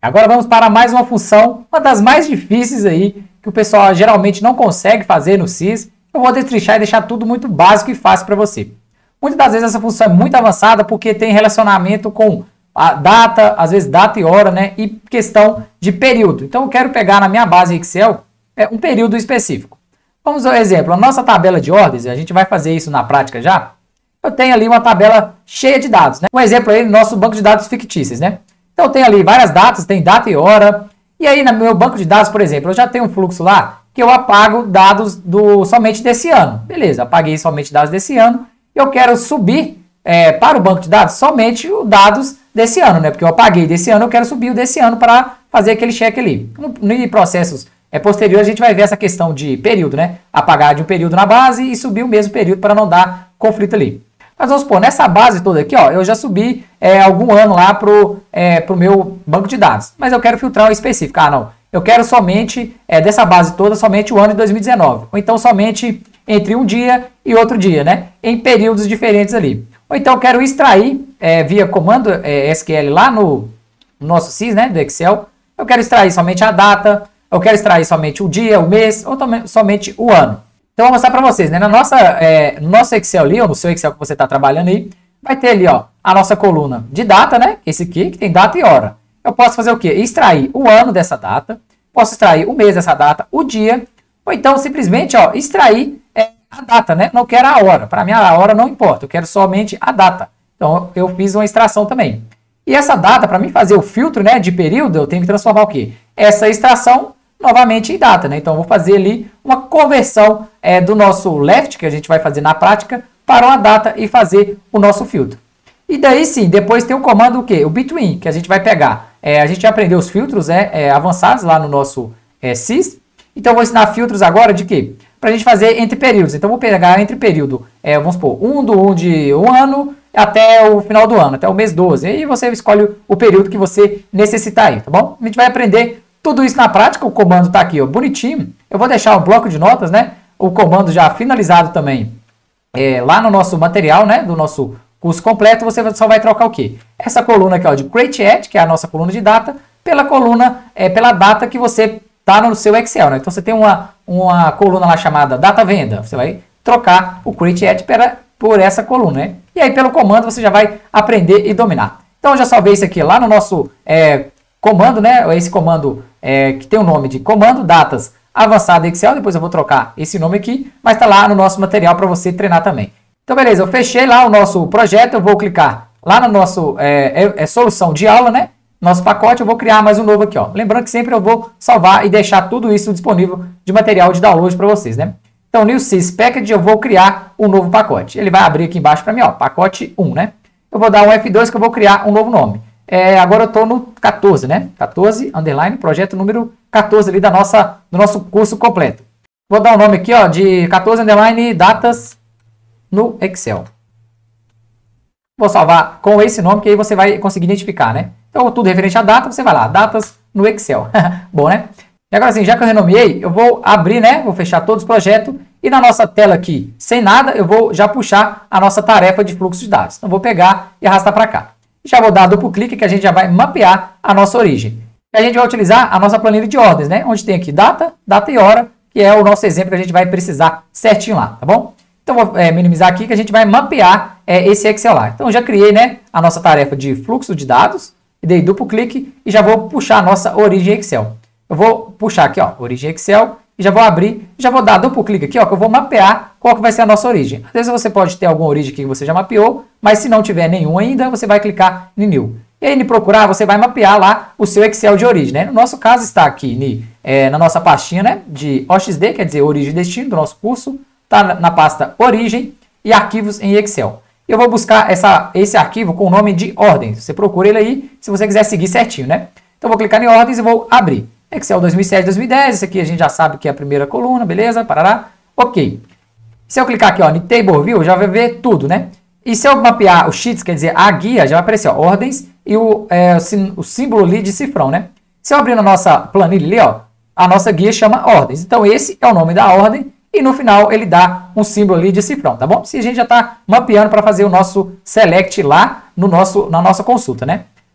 Agora vamos para mais uma função, uma das mais difíceis aí, que o pessoal geralmente não consegue fazer no SYS. Eu vou destrinchar e deixar tudo muito básico e fácil para você. Muitas das vezes essa função é muito avançada porque tem relacionamento com a data, às vezes data e hora, né? E questão de período. Então eu quero pegar na minha base Excel um período específico. Vamos ao exemplo, a nossa tabela de ordens, a gente vai fazer isso na prática já. Eu tenho ali uma tabela cheia de dados, né? Um exemplo aí, nosso banco de dados fictícios, né? Então eu tenho ali várias datas, tem data e hora. E aí no meu banco de dados, por exemplo, eu já tenho um fluxo lá que eu apago dados somente desse ano. Beleza, apaguei somente dados desse ano. Eu quero subir para o banco de dados somente os dados desse ano, né? Porque eu apaguei desse ano, eu quero subir o desse ano para fazer aquele check ali. No processos posteriores, a gente vai ver essa questão de período, né? Apagar de um período na base e subir o mesmo período para não dar conflito ali. Mas vamos supor, nessa base toda aqui, ó, eu já subi algum ano lá pro meu banco de dados. Mas eu quero filtrar um específico. Ah, não. Eu quero somente, dessa base toda, somente o ano de 2019. Ou então somente entre um dia e outro dia, né? Em períodos diferentes ali. Ou então eu quero extrair via comando SQL lá no nosso SYS, né? Do Excel. Eu quero extrair somente a data. Eu quero extrair somente o dia, o mês, ou somente o ano. Então, eu vou mostrar para vocês, né? No nosso Excel ali, ou no seu Excel que você está trabalhando aí, vai ter ali, ó, a nossa coluna de data, né? Esse aqui, que tem data e hora. Eu posso fazer o quê? Extrair o ano dessa data, posso extrair o mês dessa data, o dia, ou então simplesmente, ó, extrair a data, né? Não quero a hora. Para mim, a hora não importa, eu quero somente a data. Então, eu fiz uma extração também. E essa data, para mim fazer o filtro, né, de período, eu tenho que transformar o quê? Essa extração novamente em data, né? Então, eu vou fazer ali uma conversão do nosso left, que a gente vai fazer na prática, para uma data e fazer o nosso filtro. E daí sim, depois tem o comando o quê? O between, que a gente vai pegar. A gente já aprendeu os filtros avançados lá no nosso SYS. Então, eu vou ensinar filtros agora de quê? Para a gente fazer entre períodos. Então, eu vou pegar entre período, vamos supor, 1 de um ano até o final do ano, até o mês 12. E aí você escolhe o período que você necessitar aí, tá bom? A gente vai aprender tudo isso na prática. O comando está aqui, ó, bonitinho. Eu vou deixar o bloco de notas, né? O comando já finalizado também lá no nosso material, né? Do nosso curso completo. Você só vai trocar o quê? Essa coluna aqui, ó, de Create At, que é a nossa coluna de data, pela coluna, pela data que você tá no seu Excel, né? Então você tem uma coluna lá chamada Data Venda. Você vai trocar o Create At por essa coluna, né? E aí pelo comando você já vai aprender e dominar. Então eu já salvei isso aqui lá no nosso comando, né? Esse comando que tem o nome de comando datas avançado Excel. Depois eu vou trocar esse nome aqui, mas está lá no nosso material para você treinar também. Então beleza, eu fechei lá o nosso projeto. Eu vou clicar lá no nosso solução de aula, né? Nosso pacote. Eu vou criar mais um novo aqui, ó. Lembrando que sempre eu vou salvar e deixar tudo isso disponível de material de download para vocês, né? Então, New SYS Package, eu vou criar um novo pacote. Ele vai abrir aqui embaixo para mim, ó, pacote 1, né? Eu vou dar um F2 que eu vou criar um novo nome. Agora eu estou no 14, né? 14, underline, projeto número 14 ali do nosso curso completo. Vou dar o nome aqui, ó, de 14, underline, datas no Excel. Vou salvar com esse nome, que aí você vai conseguir identificar, né? Então, tudo referente à data, você vai lá, datas no Excel. Bom, né? E agora sim, já que eu renomeei, eu vou abrir, né? Vou fechar todos os projetos. E na nossa tela aqui, sem nada, eu vou já puxar a nossa tarefa de fluxo de dados. Então, vou pegar e arrastar para cá. Já vou dar duplo clique, que a gente já vai mapear a nossa origem. E a gente vai utilizar a nossa planilha de ordens, né? Onde tem aqui data e hora, que é o nosso exemplo que a gente vai precisar certinho lá, tá bom? Então, vou minimizar aqui, que a gente vai mapear esse Excel lá. Então, eu já criei, né, a nossa tarefa de fluxo de dados, e dei duplo clique e já vou puxar a nossa origem Excel. Eu vou puxar aqui, ó, origem Excel, e já vou abrir, já vou dar duplo clique aqui, ó, que eu vou mapear qual que vai ser a nossa origem. Às vezes você pode ter alguma origem aqui que você já mapeou, mas se não tiver nenhum ainda, você vai clicar em New. E aí, em procurar, você vai mapear lá o seu Excel de origem, né? No nosso caso, está aqui na nossa pastinha, né, de OXD, quer dizer, origem e destino do nosso curso, está na pasta origem e arquivos em Excel. Eu vou buscar esse arquivo com o nome de ordens. Você procura ele aí, se você quiser seguir certinho, né? Então, eu vou clicar em ordens e vou abrir. Excel 2007, 2010, isso aqui a gente já sabe que é a primeira coluna, beleza? Parará. Ok. Se eu clicar aqui, ó, em Table View, já vai ver tudo, né? E se eu mapear o Sheets, quer dizer, a guia, já vai aparecer, ó, ordens e o símbolo ali de cifrão, né? Se eu abrir na nossa planilha ali, ó, a nossa guia chama ordens. Então, esse é o nome da ordem e no final ele dá um símbolo ali de cifrão, tá bom? Se a gente já está mapeando para fazer o nosso select lá na nossa consulta, né?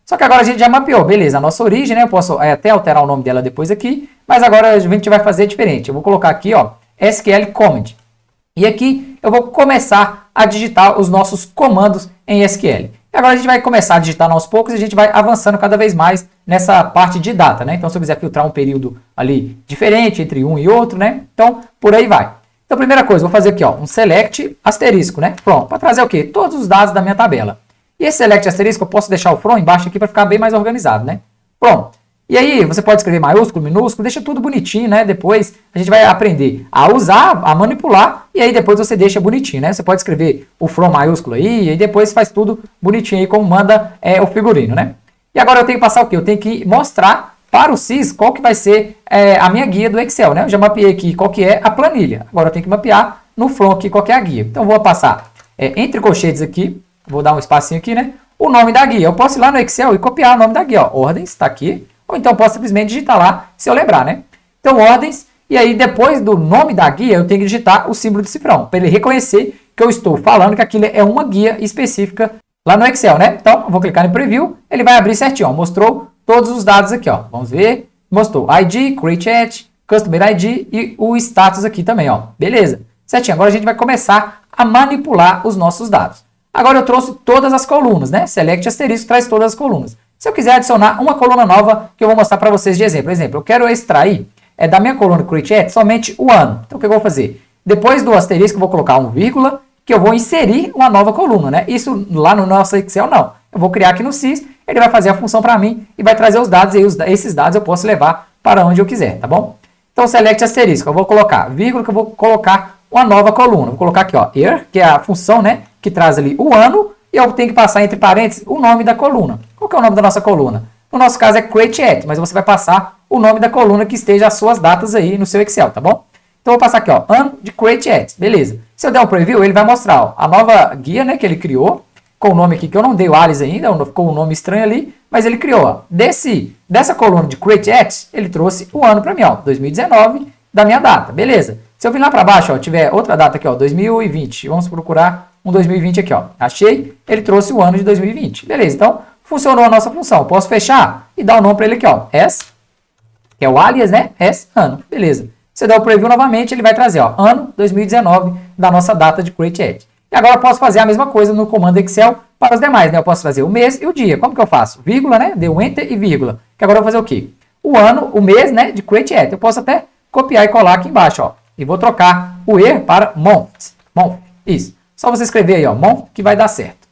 Só que agora a gente já mapeou, beleza, a nossa origem, né? Eu posso até alterar o nome dela depois aqui, mas agora a gente vai fazer diferente. Eu vou colocar aqui, ó, SQL Command. E aqui eu vou começar a digitar os nossos comandos em SQL. E agora a gente vai começar a digitar aos poucos e a gente vai avançando cada vez mais nessa parte de data, né? Então, se eu quiser filtrar um período ali diferente entre um e outro, né? Então, por aí vai. Então, a primeira coisa, vou fazer aqui, ó, um select asterisco, né? Pronto, para trazer o quê? Todos os dados da minha tabela. E esse select asterisco, eu posso deixar o from embaixo aqui para ficar bem mais organizado, né? Pronto. E aí, você pode escrever maiúsculo, minúsculo, deixa tudo bonitinho, né? Depois a gente vai aprender a usar, a manipular, e aí depois você deixa bonitinho, né? Você pode escrever o from maiúsculo aí, e aí depois faz tudo bonitinho aí, como manda o figurino, né? E agora eu tenho que passar o quê? Eu tenho que mostrar para o SYS qual que vai ser a minha guia do Excel, né? Eu já mapeei aqui qual que é a planilha. Agora eu tenho que mapear no from aqui qual que é a guia. Então eu vou passar entre colchetes aqui, vou dar um espacinho aqui, né? O nome da guia. Eu posso ir lá no Excel e copiar o nome da guia, ó. Ordens, está aqui. Ou então posso simplesmente digitar lá, se eu lembrar, né? Então, ordens, e aí depois do nome da guia, eu tenho que digitar o símbolo de cifrão, para ele reconhecer que eu estou falando que aquilo é uma guia específica lá no Excel, né? Então, eu vou clicar em Preview, ele vai abrir certinho, ó. Mostrou todos os dados aqui, ó. Vamos ver. Mostrou ID, Create At, Customer ID e o status aqui também, ó. Beleza. Certinho. Agora a gente vai começar a manipular os nossos dados. Agora eu trouxe todas as colunas, né? Select asterisco traz todas as colunas. Se eu quiser adicionar uma coluna nova, que eu vou mostrar para vocês de exemplo. Por exemplo, eu quero extrair da minha coluna Create At somente o ano. Então, o que eu vou fazer? Depois do asterisco, eu vou colocar um vírgula, que eu vou inserir uma nova coluna, né? Isso lá no nosso Excel, não. Eu vou criar aqui no SYS, ele vai fazer a função para mim e vai trazer os dados, e esses dados eu posso levar para onde eu quiser, tá bom? Então, select asterisco, eu vou colocar vírgula, que eu vou colocar uma nova coluna. Vou colocar aqui, ó, year, que é a função, né, que traz ali o ano, e eu tenho que passar entre parênteses o nome da coluna. Qual que é o nome da nossa coluna? No nosso caso é Create At, mas você vai passar o nome da coluna que esteja as suas datas aí no seu Excel, tá bom? Então eu vou passar aqui, ó, ano de Create At, beleza. Se eu der um preview, ele vai mostrar, ó, a nova guia, né, que ele criou, com o nome aqui, que eu não dei o alias ainda, ficou um nome estranho ali, mas ele criou, ó, dessa coluna de Create At, ele trouxe o ano para mim, ó, 2019, da minha data, beleza. Se eu vir lá para baixo, ó, tiver outra data aqui, ó, 2020, vamos procurar um 2020 aqui, ó. Achei, ele trouxe o ano de 2020. Beleza, então funcionou a nossa função. Posso fechar e dar o nome para ele aqui, ó. S, que é o alias, né? S, ano. Beleza. Se eu der o preview novamente, ele vai trazer, ó, ano 2019 da nossa data de Create At. E agora eu posso fazer a mesma coisa no comando Excel para os demais, né? Eu posso trazer o mês e o dia. Como que eu faço? Vírgula, né? Deu Enter e vírgula. Que agora eu vou fazer o quê? O ano, o mês, né? De Create At. Eu posso até copiar e colar aqui embaixo, ó. E vou trocar o E para month. Month. Isso. Só você escrever aí, ó, month, que vai dar certo.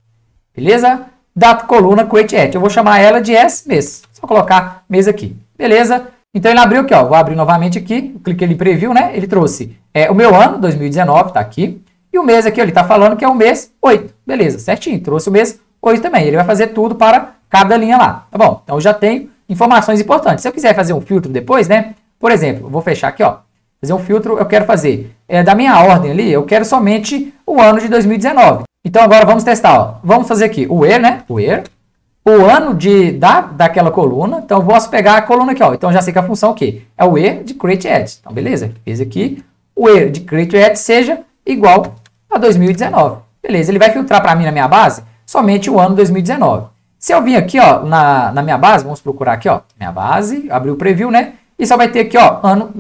Beleza? Data coluna Create At. Eu vou chamar ela de S, mês. Só colocar mês aqui. Beleza? Então ele abriu aqui, ó. Vou abrir novamente aqui. Cliquei em Preview, né? Ele trouxe o meu ano, 2019, tá aqui. E o mês aqui, ó, ele tá falando que é o mês 8. Beleza, certinho. Trouxe o mês 8 também. Ele vai fazer tudo para cada linha lá. Tá bom? Então eu já tenho informações importantes. Se eu quiser fazer um filtro depois, né? Por exemplo, eu vou fechar aqui, ó. Fazer um filtro, eu quero fazer da minha ordem ali, eu quero somente o ano de 2019. Então agora vamos testar, ó. Vamos fazer aqui o year, né? O year. O ano daquela coluna. Então eu posso pegar a coluna aqui, ó. Então eu já sei que a função é o quê? É o year de Create At. Então beleza, fiz aqui. O year de Create At seja igual a 2019. Beleza, ele vai filtrar para mim na minha base somente o ano 2019. Se eu vir aqui, ó, na minha base, vamos procurar aqui, ó. Minha base, abrir o preview, né? E só vai ter aqui, ó, ano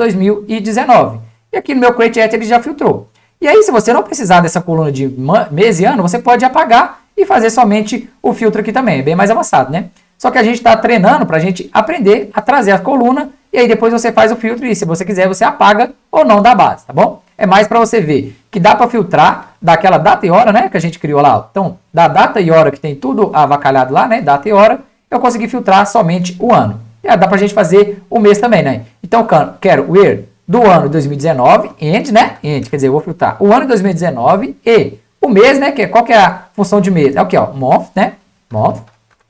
2019. E aqui no meu Create At ele já filtrou. E aí, se você não precisar dessa coluna de mês e ano, você pode apagar e fazer somente o filtro aqui também. É bem mais avançado, né? Só que a gente está treinando para a gente aprender a trazer a coluna e aí depois você faz o filtro e se você quiser, você apaga ou não da base, tá bom? É mais para você ver que dá para filtrar daquela data e hora, né, que a gente criou lá. Ó. Então, da data e hora que tem tudo avacalhado lá, né, data e hora, eu consegui filtrar somente o ano. E dá pra gente fazer o mês também, né? Então, quero o year do ano de 2019, end, né? End, quer dizer, eu vou filtrar o ano de 2019 e o mês, né? Qual que é a função de mês? É o que, ó? Month, né? Month.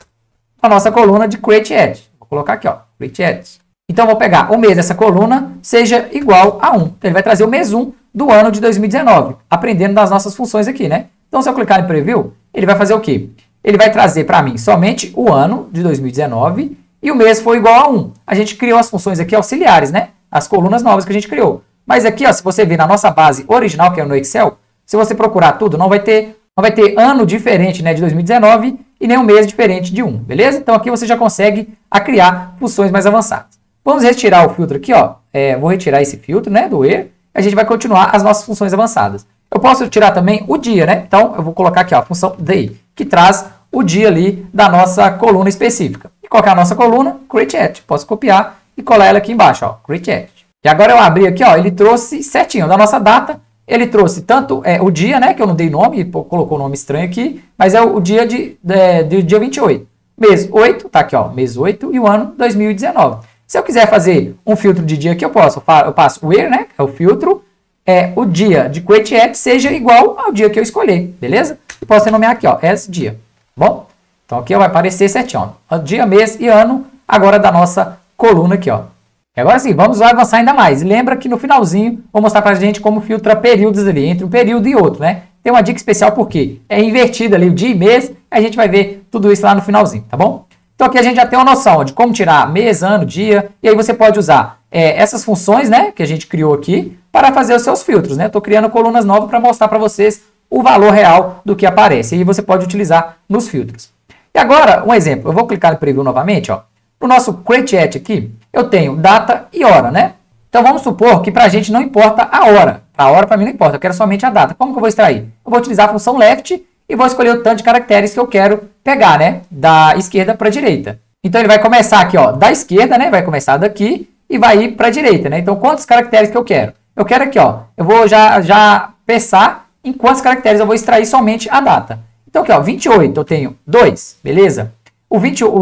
A nossa coluna de Create At. Vou colocar aqui, ó. Create At. Então, eu vou pegar o mês dessa coluna, seja igual a 1. Então, ele vai trazer o mês 1 do ano de 2019, aprendendo das nossas funções aqui, né? Então, se eu clicar em Preview, ele vai fazer o quê? Ele vai trazer para mim somente o ano de 2019 e o mês foi igual a 1. A gente criou as funções aqui auxiliares, né? As colunas novas que a gente criou. Mas aqui, ó, se você ver na nossa base original, que é no Excel, se você procurar tudo, não vai ter ano diferente, né, de 2019 e nenhum mês diferente de 1, beleza? Então aqui você já consegue criar funções mais avançadas. Vamos retirar o filtro aqui, ó. Vou retirar esse filtro, né, do where. A gente vai continuar as nossas funções avançadas. Eu posso tirar também o dia, né? Então eu vou colocar aqui, ó, a função day, que traz o dia ali da nossa coluna específica. E qual que é a nossa coluna? createAt. Posso copiar e colar ela aqui embaixo, ó, createAt. E agora eu abri aqui, ó, ele trouxe certinho da nossa data. Ele trouxe tanto o dia, né, que eu não dei nome, colocou um nome estranho aqui, mas é o dia do dia 28. Mês 8, tá aqui, ó, mês 8 e o ano 2019. Se eu quiser fazer um filtro de dia aqui, eu passo where, né, que é o filtro, o dia de createAt seja igual ao dia que eu escolher, beleza? E posso renomear aqui, ó, as dia, bom? Então aqui vai aparecer certinho, ó, dia, mês e ano, agora da nossa coluna aqui, ó. E agora sim, vamos avançar ainda mais. Lembra que no finalzinho vou mostrar pra gente como filtra períodos ali, entre um período e outro, né? Tem uma dica especial porque é invertido ali o dia e mês, a gente vai ver tudo isso lá no finalzinho, tá bom? Então aqui a gente já tem uma noção de como tirar mês, ano, dia, e aí você pode usar essas funções, né, que a gente criou aqui para fazer os seus filtros, né? Estou criando colunas novas para mostrar para vocês o valor real do que aparece, e aí você pode utilizar nos filtros. E agora, um exemplo, eu vou clicar no preview novamente, ó. No nosso createAt aqui, eu tenho data e hora, né? Então vamos supor que para a gente não importa a hora. A hora para mim não importa, eu quero somente a data. Como que eu vou extrair? Eu vou utilizar a função left e vou escolher o tanto de caracteres que eu quero pegar, né? Da esquerda para a direita. Então ele vai começar aqui, ó, da esquerda, né? Vai começar daqui e vai ir para a direita, né? Então quantos caracteres que eu quero? Eu quero aqui, ó, eu vou já pensar em quantos caracteres eu vou extrair somente a data. Então aqui, ó, 28 eu tenho 2, beleza? O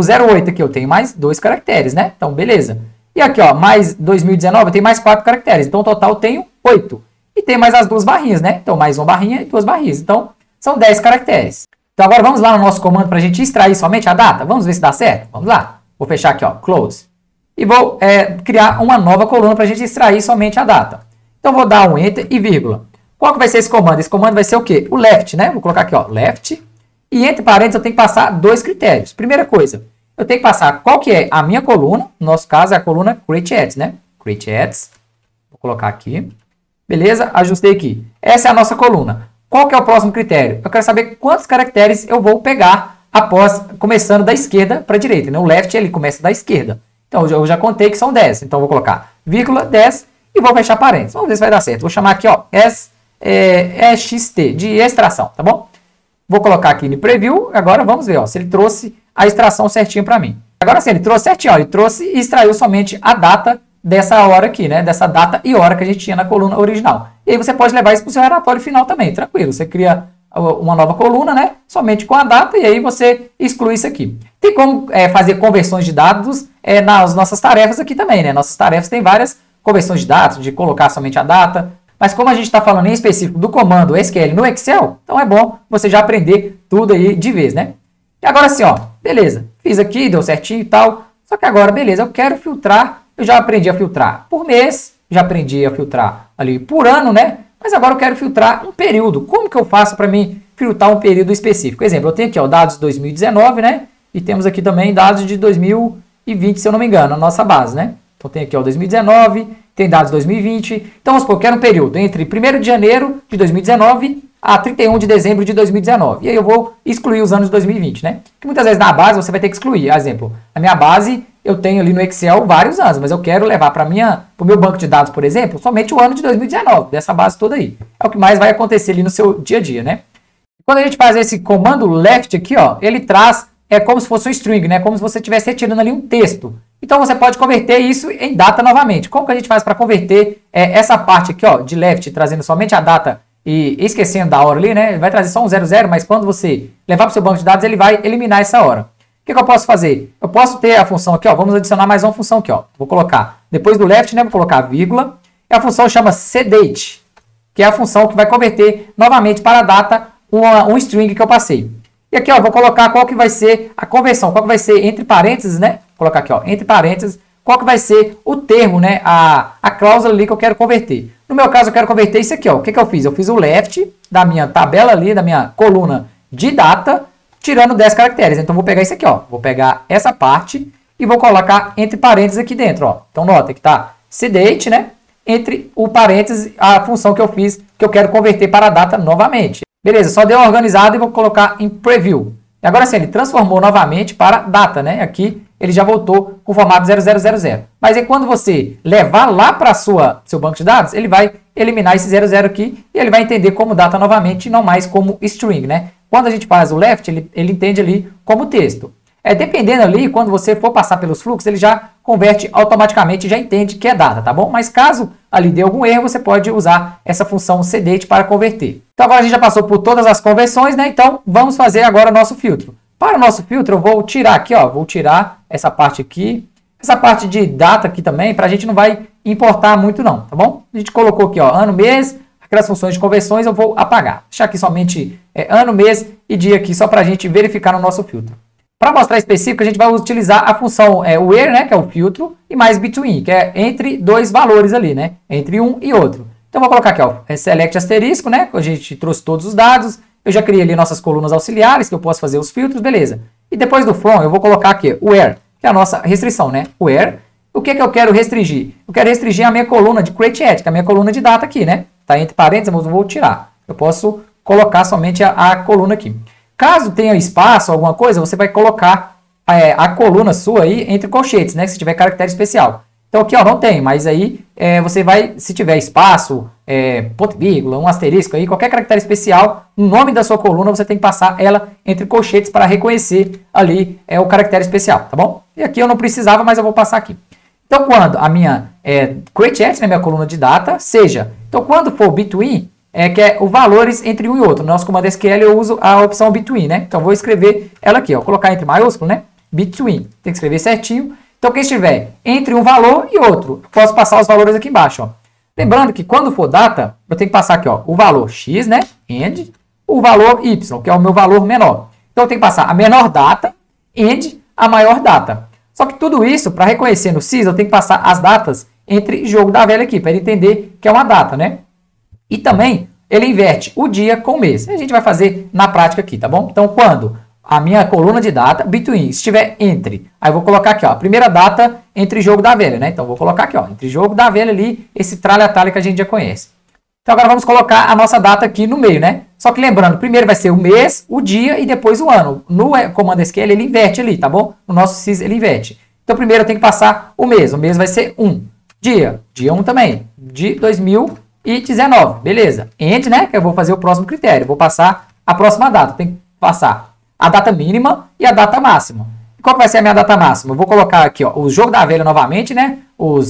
08 aqui eu tenho mais 2 caracteres, né? Então, beleza. E aqui, ó, mais 2019 eu tenho mais 4 caracteres. Então, total eu tenho 8. E tem mais as 2 barrinhas, né? Então, mais uma barrinha e 2 barrinhas. Então, são 10 caracteres. Então, agora vamos lá no nosso comando para a gente extrair somente a data. Vamos ver se dá certo? Vamos lá. Vou fechar aqui, ó, close. E vou criar uma nova coluna para a gente extrair somente a data. Então, vou dar um enter e vírgula. Qual que vai ser esse comando? Esse comando vai ser o quê? O left, né? Vou colocar aqui, ó, left. E entre parênteses eu tenho que passar 2 critérios. Primeira coisa, eu tenho que passar qual que é a minha coluna. No nosso caso é a coluna createAt, né? createAt. Vou colocar aqui. Beleza? Ajustei aqui. Essa é a nossa coluna. Qual que é o próximo critério? Eu quero saber quantos caracteres eu vou pegar após começando da esquerda para a direita, né? O left ele começa da esquerda. Então eu já contei que são 10. Então eu vou colocar vírgula 10 e vou fechar parênteses. Vamos ver se vai dar certo. Vou chamar aqui, ó, EXT, de extração, tá bom? Vou colocar aqui no preview, agora vamos ver, ó, se ele trouxe a extração certinho para mim. Agora sim, ele trouxe certinho, ó, ele trouxe e extraiu somente a data dessa hora aqui, né? Dessa data e hora que a gente tinha na coluna original. E aí você pode levar isso para o seu relatório final também, tranquilo. Você cria uma nova coluna, né? Somente com a data e aí você exclui isso aqui. Tem como fazer conversões de dados nas nossas tarefas aqui também, né? Nossas tarefas têm várias conversões de dados, de colocar somente a data. Mas como a gente está falando em específico do comando SQL no Excel, então é bom você já aprender tudo aí de vez, né? E agora sim, ó, beleza. Fiz aqui, deu certinho e tal. Só que agora, beleza, eu quero filtrar. Eu já aprendi a filtrar por mês, já aprendi a filtrar ali por ano, né? Mas agora eu quero filtrar um período. Como que eu faço para mim filtrar um período específico? Exemplo, eu tenho aqui, ó, dados de 2019, né? E temos aqui também dados de 2020, se eu não me engano, a nossa base, né? Então tem aqui, ó, 2019, tem dados de 2020. Então vamos supor, eu quero um período entre 1º de janeiro de 2019 a 31 de dezembro de 2019. E aí eu vou excluir os anos de 2020, né? Que muitas vezes na base você vai ter que excluir. Exemplo, a minha base eu tenho ali no Excel vários anos, mas eu quero levar para o meu banco de dados, por exemplo, somente o ano de 2019, dessa base toda aí. É o que mais vai acontecer ali no seu dia a dia, né? Quando a gente faz esse comando left aqui, ó, ele traz, como se fosse um string, né? Como se você estivesse retirando ali um texto. Então você pode converter isso em data novamente. Como que a gente faz para converter essa parte aqui, ó, de left, trazendo somente a data e esquecendo da hora ali, né? Ele vai trazer só um 00, mas quando você levar para o seu banco de dados, ele vai eliminar essa hora. O que eu posso fazer? Eu posso ter a função aqui, ó, vamos adicionar mais uma função aqui, ó. Vou colocar, depois do left, né, vou colocar vírgula, e a função chama cdate, que é a função que vai converter novamente para a data um string que eu passei. E aqui, ó, vou colocar qual que vai ser a conversão, qual que vai ser entre parênteses, né? Vou colocar aqui, ó, entre parênteses, qual que vai ser o termo, né, a cláusula ali que eu quero converter. No meu caso, eu quero converter isso aqui, ó. O que eu fiz? Eu fiz o left da minha tabela ali, da minha coluna de data, tirando 10 caracteres. Então, vou pegar isso aqui, ó. Vou pegar essa parte e vou colocar entre parênteses aqui dentro, ó. Então, nota que tá cdate, né? Entre o parênteses, a função que eu fiz, que eu quero converter para a data novamente. Beleza, só dei uma organizada e vou colocar em preview. E agora sim, ele transformou novamente para data, né? Aqui ele já voltou com o formato 0000. Mas aí quando você levar lá para seu banco de dados, ele vai eliminar esse 00 aqui e ele vai entender como data novamente e não mais como string, né? Quando a gente faz o left, ele entende ali como texto. Dependendo ali, quando você for passar pelos fluxos, ele já converte automaticamente e já entende que é data, tá bom? Mas caso ali dê algum erro, você pode usar essa função cdate para converter. Então agora a gente já passou por todas as conversões, né? Então vamos fazer agora o nosso filtro. Para o nosso filtro, eu vou tirar aqui, ó, vou tirar essa parte aqui, essa parte de data aqui também, para a gente não vai importar muito não, tá bom? A gente colocou aqui, ó, ano, mês, aquelas funções de conversões eu vou apagar. Deixar aqui somente ano, mês e dia aqui, só para a gente verificar no nosso filtro. Para mostrar específico, a gente vai utilizar a função where, né, que é o filtro, e mais between, que é entre dois valores ali, né, entre um e outro. Então, vou colocar aqui, ó, select asterisco, né, a gente trouxe todos os dados, eu já criei ali nossas colunas auxiliares, que eu posso fazer os filtros, beleza. E depois do from, eu vou colocar aqui, where, que é a nossa restrição, né, where. O que eu quero restringir? Eu quero restringir a minha coluna de createAt, que é a minha coluna de data aqui, né, tá entre parênteses, mas eu vou tirar. Eu posso colocar somente a coluna aqui. Caso tenha espaço, alguma coisa, você vai colocar a coluna sua aí entre colchetes, né? Se tiver caractere especial. Então aqui, ó, não tem, mas aí você vai, se tiver espaço, ponto e vírgula, um asterisco aí, qualquer caractere especial, no nome da sua coluna, você tem que passar ela entre colchetes para reconhecer ali o caractere especial, tá bom? E aqui eu não precisava, mas eu vou passar aqui. Então quando a minha createAt, né, minha coluna de data, seja, então quando for between, que é os valores entre um e outro. No nosso comando SQL eu uso a opção between, né? Então vou escrever ela aqui, ó, colocar entre maiúsculo, né? Between, tem que escrever certinho. Então quem estiver entre um valor e outro, eu posso passar os valores aqui embaixo, ó. Lembrando que quando for data, eu tenho que passar aqui, ó, o valor x, né? And, o valor y, que é o meu valor menor. Então eu tenho que passar a menor data and a maior data. Só que tudo isso, para reconhecer no sys, eu tenho que passar as datas entre jogo da velha aqui, para ele entender que é uma data, né? E também ele inverte o dia com o mês. A gente vai fazer na prática aqui, tá bom? Então, quando a minha coluna de data, between, estiver entre, aí eu vou colocar aqui, ó, a primeira data entre jogo da velha, né? Então, vou colocar aqui, ó, entre jogo da velha ali, esse tralha-tralha que a gente já conhece. Então, agora vamos colocar a nossa data aqui no meio, né? Só que lembrando, primeiro vai ser o mês, o dia e depois o ano. No comando SQL, ele inverte ali, tá bom? No nosso sys, ele inverte. Então, primeiro eu tenho que passar o mês vai ser 1. Dia 1 também, de 2019, beleza. And, né, que eu vou fazer o próximo critério. Vou passar a próxima data. Tem que passar a data mínima e a data máxima. E qual que vai ser a minha data máxima? Eu vou colocar aqui, ó, o jogo da velha novamente, né?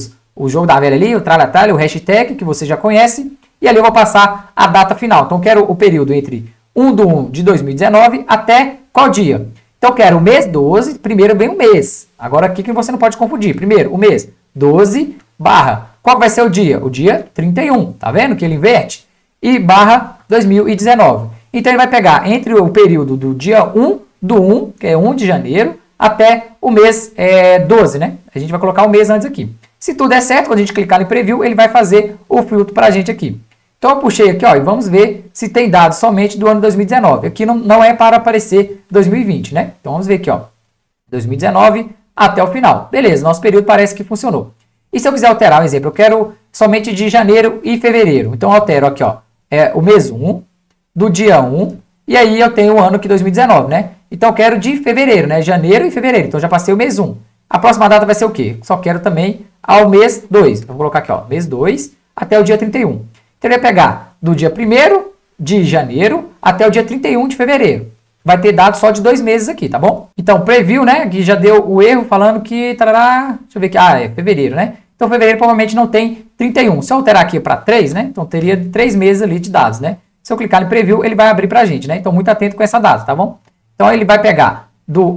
O jogo da velha ali, o tralha-tralha, o hashtag, que você já conhece. E ali eu vou passar a data final. Então, eu quero o período entre 1/1 de 2019 até qual dia? Então, eu quero o mês 12. Primeiro vem o mês. Agora, aqui que você não pode confundir. Primeiro, o mês 12 barra. Qual vai ser o dia? O dia 31, tá vendo que ele inverte? E barra 2019. Então, ele vai pegar entre o período do dia 1/1, que é 1 de janeiro, até o mês 12, né? A gente vai colocar o mês antes aqui. Se tudo der certo, quando a gente clicar em preview, ele vai fazer o filtro para a gente aqui. Então, eu puxei aqui, ó, e vamos ver se tem dados somente do ano 2019. Aqui não é para aparecer 2020, né? Então, vamos ver aqui, ó, 2019 até o final. Beleza, nosso período parece que funcionou. E se eu quiser alterar, um exemplo, eu quero somente de janeiro e fevereiro. Então, eu altero aqui, ó, o mês 1, do dia 1, e aí eu tenho o ano aqui 2019, né? Então, eu quero de fevereiro, né? Janeiro e fevereiro. Então, eu já passei o mês 1. A próxima data vai ser o quê? Só quero também ao mês 2. Então, vou colocar aqui, ó, mês 2 até o dia 31. Então, ele vai pegar do dia 1º de janeiro até o dia 31 de fevereiro. Vai ter dados só de 2 meses aqui, tá bom? Então, preview, né? Que já deu o erro falando que... Tarará, deixa eu ver aqui. É fevereiro, né? Então, fevereiro provavelmente não tem 31. Se eu alterar aqui para 3, né? Então, teria 3 meses ali de dados, né? Se eu clicar em preview, ele vai abrir pra gente, né? Então, muito atento com essa data, tá bom? Então, ele vai pegar do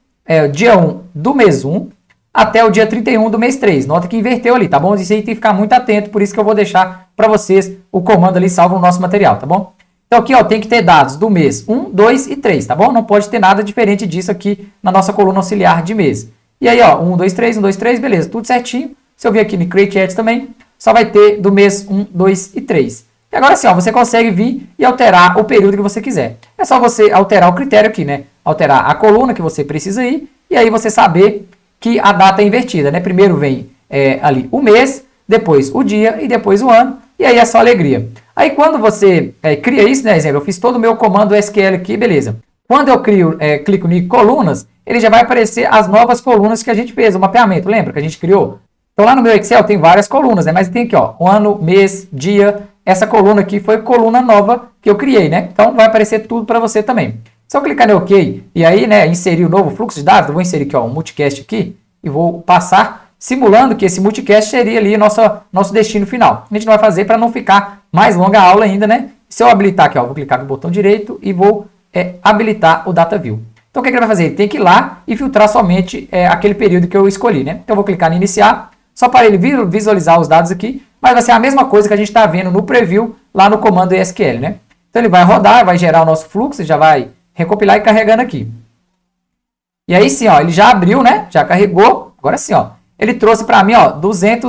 dia 1 do mês 1 até o dia 31 do mês 3. Nota que inverteu ali, tá bom? Isso aí tem que ficar muito atento, por isso que eu vou deixar para vocês o comando ali salvo no nosso material, tá bom? Então aqui, ó, tem que ter dados do mês 1, 2 e 3, tá bom? Não pode ter nada diferente disso aqui na nossa coluna auxiliar de mês. E aí, ó, 1, 2, 3, 1, 2, 3, beleza, tudo certinho. Se eu vir aqui no createAt também, só vai ter do mês 1, 2 e 3. E agora sim, ó, você consegue vir e alterar o período que você quiser. É só você alterar o critério aqui, né? Alterar a coluna que você precisa ir, e aí você saber que a data é invertida, né? Primeiro vem ali o mês, depois o dia e depois o ano, e aí é só alegria. Aí quando você cria isso, né, exemplo, eu fiz todo o meu comando SQL aqui, beleza. Quando eu clico em colunas, ele já vai aparecer as novas colunas que a gente fez, o mapeamento, lembra que a gente criou? Então lá no meu Excel tem várias colunas, né? Mas tem aqui, ó, ano, mês, dia. Essa coluna aqui foi coluna nova que eu criei, né? Então vai aparecer tudo para você também. Se eu clicar no OK e aí, né, inserir o novo fluxo de dados, eu vou inserir aqui, ó, um multicast aqui e vou passar simulando que esse multicast seria ali nosso destino final. A gente não vai fazer para não ficar mais longa a aula ainda, né? Se eu habilitar aqui, ó, vou clicar no botão direito e vou habilitar o Data View. Então o que ele vai fazer? Ele tem que ir lá e filtrar somente aquele período que eu escolhi, né? Então eu vou clicar em iniciar, só para ele visualizar os dados aqui, mas vai ser a mesma coisa que a gente está vendo no preview lá no comando SQL, né? Então ele vai rodar, vai gerar o nosso fluxo, já vai recopilar e carregando aqui. E aí sim, ó, ele já abriu, né? Já carregou. Agora sim, ó, ele trouxe para mim, ó,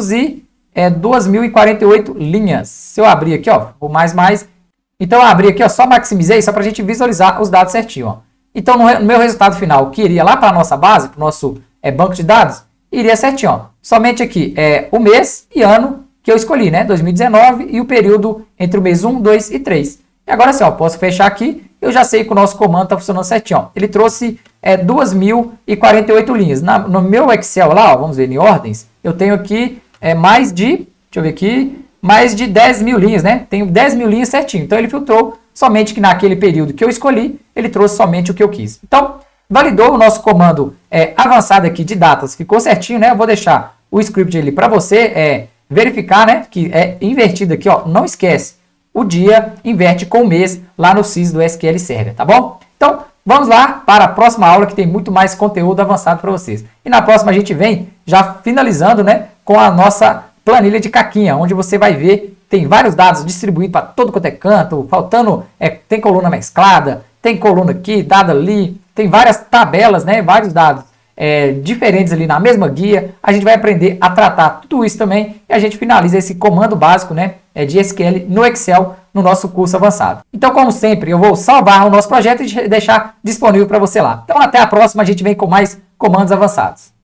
2.048 linhas. Se eu abrir aqui, ó, vou mais. Então eu abri aqui, ó, só maximizei, só para a gente visualizar os dados certinho, ó. Então no meu resultado final, que iria lá para a nossa base, para o nosso banco de dados, iria certinho, ó. Somente aqui o mês e ano que eu escolhi, né? 2019 e o período entre o mês 1, 2 e 3. E agora sim, ó, posso fechar aqui. Eu já sei que o nosso comando está funcionando certinho, ó. Ele trouxe 2.048 linhas. No meu Excel lá, ó, vamos ver em ordens, eu tenho aqui mais de, deixa eu ver aqui, mais de 10.000 linhas, né? Tenho 10.000 linhas certinho. Então ele filtrou somente que naquele período que eu escolhi, ele trouxe somente o que eu quis. Então, validou o nosso comando avançado aqui de datas, ficou certinho, né? Eu vou deixar o script ali para você verificar, né? Que é invertido aqui, ó. Não esquece, o dia inverte com o mês lá no SYS do SQL Server, tá bom? Então, vamos lá para a próxima aula que tem muito mais conteúdo avançado para vocês. E na próxima a gente vem já finalizando, né? Com a nossa planilha de caquinha, onde você vai ver, tem vários dados distribuídos para todo quanto é canto, faltando, tem coluna mesclada, tem coluna aqui, dado ali, tem várias tabelas, né, vários dados diferentes ali na mesma guia. A gente vai aprender a tratar tudo isso também e a gente finaliza esse comando básico, né, de SQL no Excel no nosso curso avançado. Então, como sempre, eu vou salvar o nosso projeto e deixar disponível para você lá. Então, até a próxima, a gente vem com mais comandos avançados.